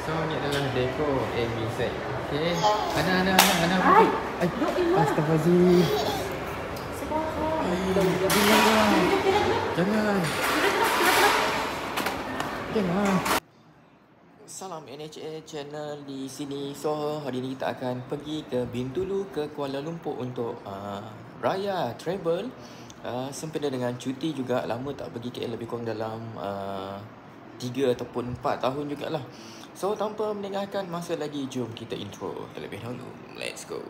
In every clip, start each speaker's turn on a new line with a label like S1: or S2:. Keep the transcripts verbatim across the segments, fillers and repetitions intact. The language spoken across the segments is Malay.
S1: So ni adalah deco A B set. Okey. Ana ana ana ana. Ai. Ai. Astagfirullahaladzim. Jangan. Jangan. Jangan. Salam N H A channel di sini. So hari ni kita akan pergi ke Bintulu ke Kuala Lumpur untuk uh, raya travel. Uh, sempena dengan cuti juga, lama tak pergi K L, lebih kurang dalam uh, tiga ataupun empat tahun jugalah. So tanpa meninggalkan masa lagi, jom kita intro terlebih dahulu. Let's go.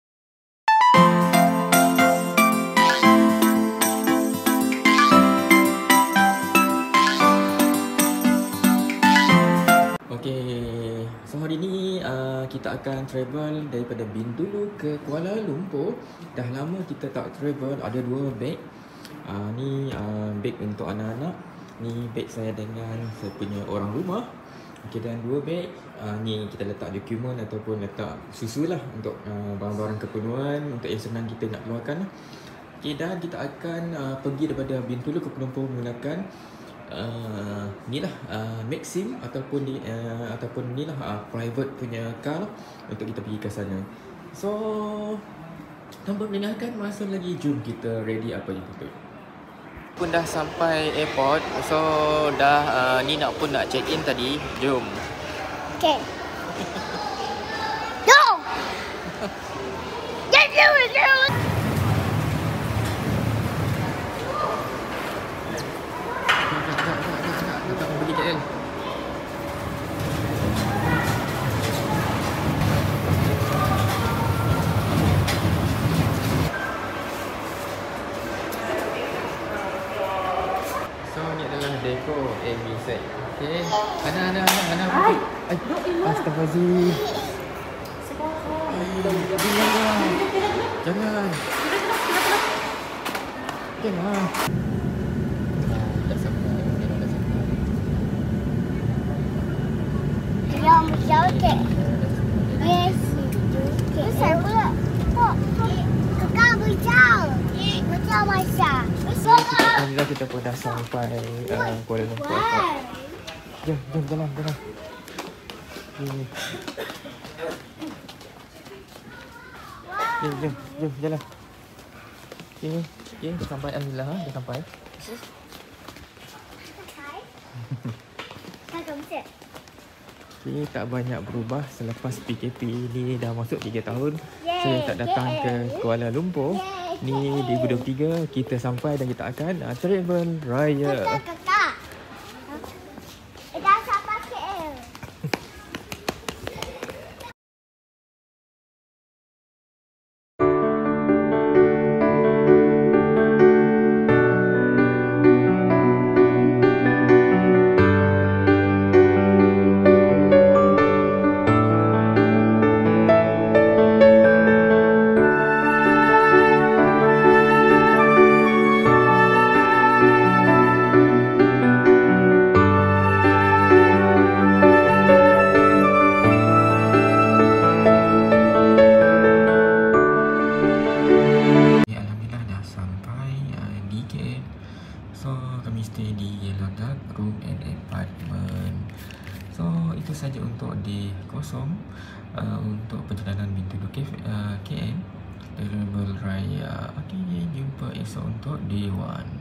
S1: Okay, so hari ni uh, kita akan travel daripada Bintulu ke Kuala Lumpur. Dah lama kita tak travel. Ada dua beg. uh, Ni uh, beg untuk anak-anak. Ni beg saya dengan saya punya orang rumah. Okay, dan dua beg. uh, Ni kita letak dokumen ataupun letak susu lah, untuk uh, barang-barang keperluan, untuk yang senang kita nak keluarkan lah. Okay, dan kita akan uh, pergi daripada Bintulu ke Kuala Lumpur menggunakan Uh, ni lah uh, Maxim ataupun ni uh, ataupun ni lah uh, private punya car lah, untuk kita pergi ke sana. So tanpa meninggalkan masa lagi, jom kita ready apa yang betul. Pun dah sampai airport. So dah uh, ni nak pun nak check in tadi. Jom.
S2: Okay. Go. Get you you.
S1: Kita pergi K L. So ni adalah deco A B set. Okay. Ana ana ana ana. Ai. Ai. Astagfirullahaladzim. Jangan. Jangan. Jangan. Dah sampai. Dah sampai.
S2: Yang berjauh yes. Terus saya pula. Kok kakak berjauh. Berjauh masa.
S1: Alhamdulillah kita pun dah sampai uh, Kuala Lumpur. Jom, jom jalan, jalan. Jom, jom, jom, jom jalan. Okay, okay, sampai Alhamdulillah, dah sampai. Okay, tak banyak berubah selepas P K P ni dah masuk tiga tahun. Saya tak datang ke Kuala Lumpur. Ni di dua ribu dua puluh tiga kita sampai dan kita akan uh, travel raya.
S2: Kakak, kakak. Dah sampai K L. Itu saja untuk di kosong uh, untuk perjalanan Bintulu K L Travel Raya. Okay, jumpa esok untuk day one.